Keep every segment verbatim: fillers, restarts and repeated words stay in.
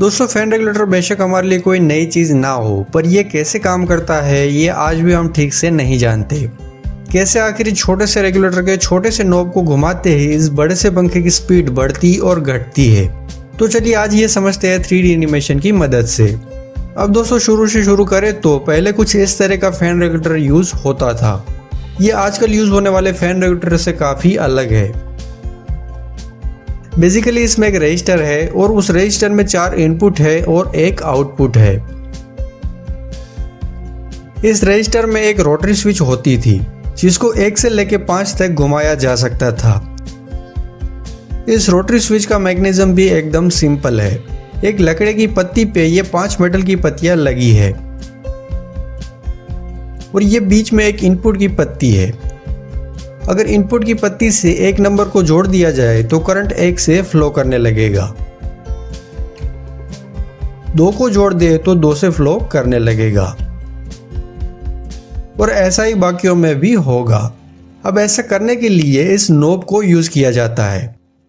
दोस्तों fan regulator बेशक हमारे लिए कोई नई चीज़ ना हो, पर यह कैसे काम करता है ये आज भी हम ठीक से नहीं जानते। कैसे आखिर छोटे से रेगुलेटर के छोटे से नॉब को घुमाते ही इस बड़े से पंखे की स्पीड बढ़ती और घटती है। तो चलिए आज ये समझते हैं थ्री डी एनिमेशन की मदद से। अब दोस्तों शुरू से शुरू करें तो पहले कुछ इस तरह का फैन रेगुलेटर यूज़ होता था। ये आजकल यूज़ होने वाले फैन रेगुलेटर से काफ़ी अलग है। बेसिकली इसमें एक रजिस्टर है और उस रजिस्टर में चार इनपुट है और एक आउटपुट है। इस रजिस्टर में एक रोटरी स्विच होती थी जिसको एक से लेकर पांच तक घुमाया जा सकता था। इस रोटरी स्विच का मैकेनिज्म भी एकदम सिंपल है। एक लकड़े की पत्ती पे ये पांच मेटल की पत्तियां लगी है और ये बीच में एक इनपुट की पत्ती है। अगर इनपुट की पत्ती से एक नंबर को जोड़ दिया जाए तो करंट एक से फ्लो करने लगेगा। दो को जोड़ दे तो दो से फ्लो करने लगेगा और ऐसा ही बाकियों में भी होगा। अब ऐसा करने के लिए इस नॉब को यूज किया जाता है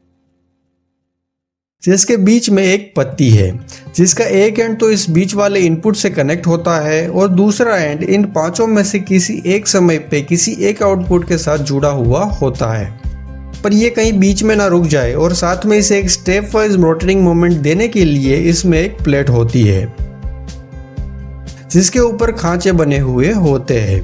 जिसके बीच में एक पत्ती है जिसका एक एंड तो इस बीच वाले इनपुट से कनेक्ट होता है और दूसरा एंड इन पांचों में से किसी एक समय पे किसी एक आउटपुट के साथ जुड़ा हुआ होता है। पर यह कहीं बीच में ना रुक जाए और साथ में इसे एक स्टेप वाइज रोटेटिंग मोमेंट देने के लिए इसमें एक प्लेट होती है जिसके ऊपर खांचे बने हुए होते हैं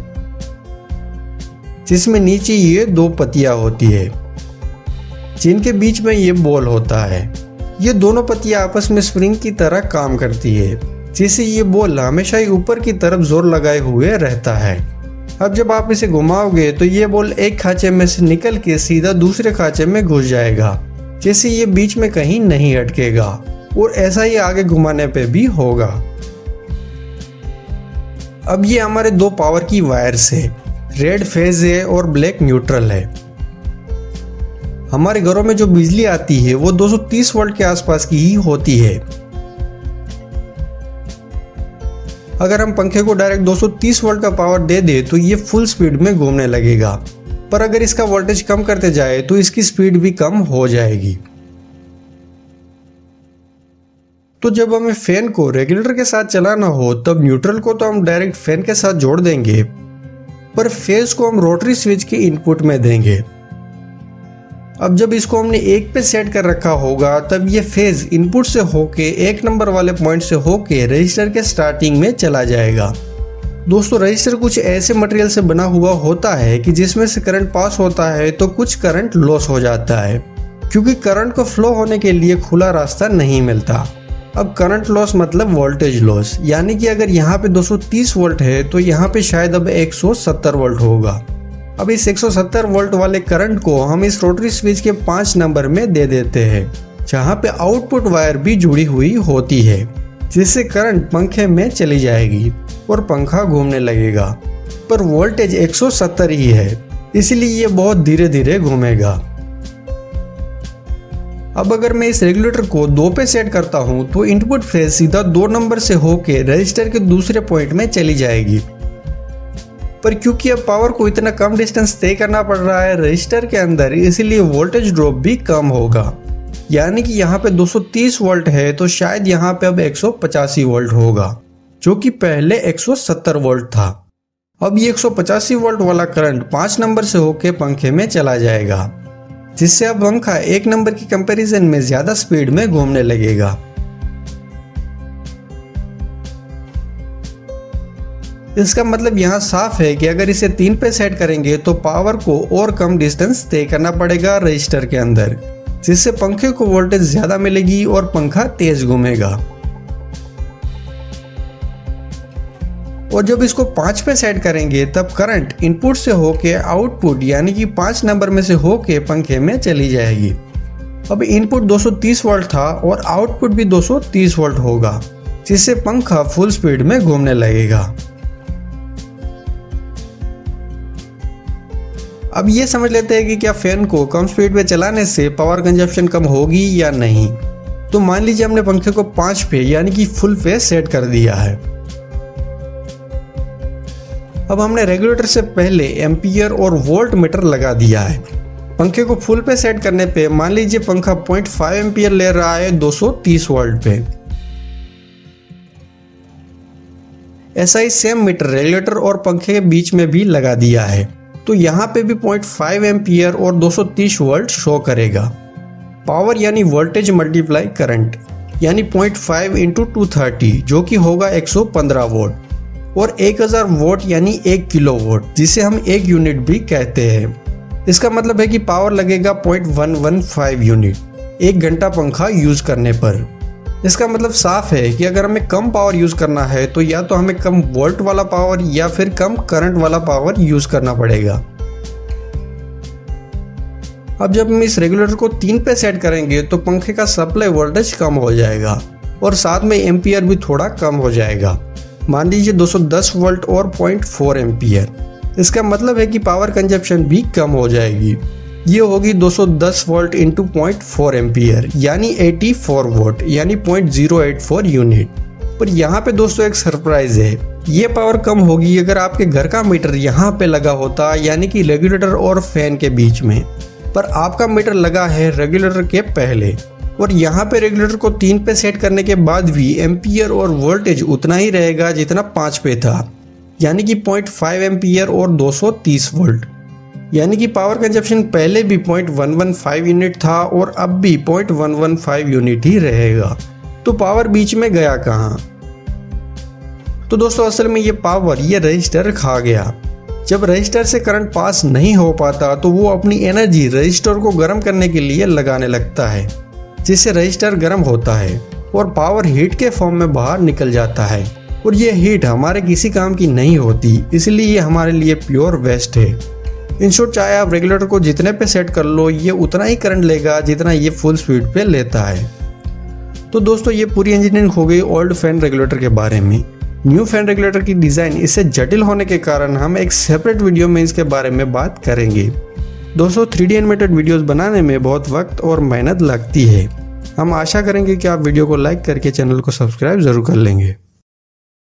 जिसमें नीचे ये दो पत्तियां होती है जिनके बीच में ये बॉल होता है। ये दोनों पत्तियां आपस में स्प्रिंग की तरह काम करती है जिससे ये बॉल हमेशा ही ऊपर की तरफ जोर लगाए हुए रहता है। अब जब आप इसे घुमाओगे तो ये बॉल एक खांचे में से निकल के सीधा दूसरे खांचे में घुस जाएगा जिससे ये बीच में कहीं नहीं अटकेगा और ऐसा ही आगे घुमाने पे भी होगा। अब ये हमारे दो पावर की वायर्स है, रेड फेज है और ब्लैक न्यूट्रल है। हमारे घरों में जो बिजली आती है वो दो सौ तीस वोल्ट के आसपास की ही होती है। अगर हम पंखे को डायरेक्ट दो सौ तीस वोल्ट का पावर दे दे तो ये फुल स्पीड में घूमने लगेगा, पर अगर इसका वोल्टेज कम करते जाए तो इसकी स्पीड भी कम हो जाएगी। तो जब हमें फैन को रेगुलेटर के साथ चलाना हो तब न्यूट्रल को तो हम डायरेक्ट फैन के साथ जोड़ देंगे, पर फेज को हम रोटरी स्विच के इनपुट में देंगे। अब जब इसको हमने एक पे सेट कर रखा होगा तब ये फेज इनपुट से होके एक नंबर वाले पॉइंट से होके रजिस्टर के स्टार्टिंग में चला जाएगा। दोस्तों रजिस्टर कुछ ऐसे मटेरियल से बना हुआ होता है कि जिसमें से करंट पास होता है तो कुछ करंट लॉस हो जाता है क्योंकि करंट को फ्लो होने के लिए खुला रास्ता नहीं मिलता। अब करंट लॉस मतलब वोल्टेज लॉस, यानी कि अगर यहाँ पे दो सौ तीस वोल्ट है तो यहाँ पे शायद अब एक सौ सत्तर वोल्ट होगा। अब इस एक सौ सत्तर वोल्ट वाले करंट को हम इस रोटरी स्विच के पांच नंबर में दे देते हैं जहां पे आउटपुट वायर भी जुड़ी हुई होती है जिससे करंट पंखे में चली जाएगी और पंखा घूमने लगेगा, पर वोल्टेज एक सौ सत्तर ही है इसलिए ये बहुत धीरे धीरे घूमेगा। अब अगर मैं इस रेगुलेटर को दो पे सेट करता हूं तो इनपुट फेज सीधा दो नंबर से होके रजिस्टर के दूसरे पॉइंट में चली जाएगी, पर क्योंकि अब पावर को इतना कम डिस्टेंस तय करना पड़ रहा है रजिस्टर के अंदर, इसीलिए वोल्टेज ड्रॉप भी कम होगा। यानी कि यहाँ पे दो सौ तीस वोल्ट है तो शायद यहाँ पे अब एक सौ पचासी वोल्ट होगा जो कि पहले एक सौ सत्तर वोल्ट था। अब ये एक सौ पचासी वोल्ट वाला करंट पांच नंबर से होके पंखे में चला जाएगा जिससे अब पंखा एक नंबर की कंपैरिजन में ज्यादा स्पीड में घूमने लगेगा। इसका मतलब यहाँ साफ है कि अगर इसे तीन पे सेट करेंगे तो पावर को और कम डिस्टेंस तय करना पड़ेगा रजिस्टर के अंदर जिससे पंखे को वोल्टेज ज्यादा मिलेगी और पंखा तेज घूमेगा। और जब इसको पांच पे सेट करेंगे तब करंट इनपुट से होके आउटपुट यानी कि पांच नंबर में से होके पंखे में चली जाएगी। अब इनपुट दो सौ तीस वोल्ट था और आउटपुट भी दो सौ तीस वोल्ट होगा जिससे पंखा फुल स्पीड में घूमने लगेगा। अब ये समझ लेते हैं कि क्या फैन को कम स्पीड पे चलाने से पावर कंजप्शन कम होगी या नहीं। तो मान लीजिए हमने पंखे को पांच पे यानी कि फुल पे सेट कर दिया है। अब हमने रेगुलेटर से पहले एम्पियर और वोल्ट मीटर लगा दिया है। पंखे को फुल पे सेट करने पे मान लीजिए पंखा पॉइंट फाइव एम्पियर ले रहा है दो सौ तीस वोल्ट पे। ऐसा ही सेम मीटर रेगुलेटर और पंखे के बीच में भी लगा दिया है, तो यहाँ पे भी पॉइंट फाइव एम्पियर और दो सौ तीस वोल्ट शो करेगा। पावर यानी वोल्टेज मल्टीप्लाई करंट यानी point five into two thirty जो कि होगा एक सौ पंद्रह वोल्ट, और एक हज़ार वोल्ट यानी एक किलो वोल्ट, जिसे हम एक यूनिट भी कहते हैं। इसका मतलब है कि पावर लगेगा point one one five unit एक घंटा पंखा यूज करने पर। इसका मतलब साफ है कि अगर हमें कम पावर यूज करना है तो या तो हमें कम वोल्ट वाला पावर या फिर कम करंट वाला पावर यूज करना पड़ेगा। अब जब हम इस रेगुलेटर को तीन पे सेट करेंगे तो पंखे का सप्लाई वोल्टेज कम हो जाएगा और साथ में एम्पियर भी थोड़ा कम हो जाएगा। मान लीजिए दो सौ दस वोल्ट और पॉइंट फोर एम्पियर। इसका मतलब है कि पावर कंजप्शन भी कम हो जाएगी। ये होगी दो सौ दस volt into point four ampere यानी चौरासी वोल्ट यानी point zero eight four unit. पर यहाँ पे दोस्तों एक सरप्राइज है, ये पावर कम होगी अगर आपके घर का मीटर यहाँ पे लगा होता, यानी कि रेगुलेटर और फैन के बीच में। पर आपका मीटर लगा है रेगुलेटर के पहले, और यहाँ पे रेगुलेटर को तीन पे सेट करने के बाद भी एम्पियर और वोल्टेज उतना ही रहेगा जितना पाँच पे था, यानी कि पॉइंट फाइव एम्पियर और दो सौ तीस वोल्ट। यानी कि पावर कंजप्शन पहले भी point one one five unit था और अब भी point one one five unit ही रहेगा। तो पावर बीच में गया कहाँ? तो दोस्तों असल में ये पावर ये रजिस्टर खा गया। जब रजिस्टर से करंट पास नहीं हो पाता तो वो अपनी एनर्जी रजिस्टर को गर्म करने के लिए लगाने लगता है, जिससे रजिस्टर गर्म होता है और पावर हीट के फॉर्म में बाहर निकल जाता है। और ये हीट हमारे किसी काम की नहीं होती, इसलिए ये हमारे लिए प्योर वेस्ट है। इन शॉर्ट चाहे आप रेगुलेटर को जितने पे सेट कर लो, ये उतना ही करंट लेगा जितना ये फुल स्पीड पे लेता है। तो दोस्तों ये पूरी इंजीनियरिंग हो गई ओल्ड फैन रेगुलेटर के बारे में। न्यू फैन रेगुलेटर की डिज़ाइन इससे जटिल होने के कारण हम एक सेपरेट वीडियो में इसके बारे में बात करेंगे। दोस्तों थ्री डी एनिमेटेड वीडियोस बनाने में बहुत वक्त और मेहनत लगती है। हम आशा करेंगे कि आप वीडियो को लाइक करके चैनल को सब्सक्राइब जरूर कर लेंगे।